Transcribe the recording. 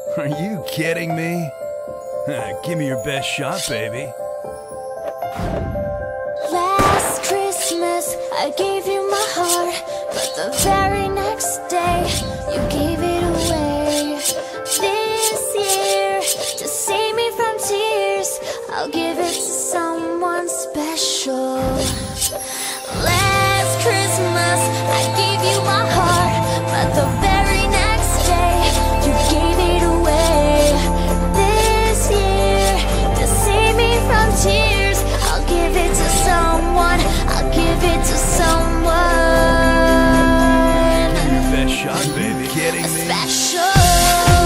Are you kidding me? Give me your best shot, baby. Last Christmas, I gave you my heart, but the very next day, you gave it away. This year, to save me from tears, I'll give it to someone special. Last Christmas, I gave you my heart, but the very next day, you gave it away. This year, to save me from tears, I'll give it to someone, I'll give it to someone. Give me your best shot, baby. Kidding me? Special.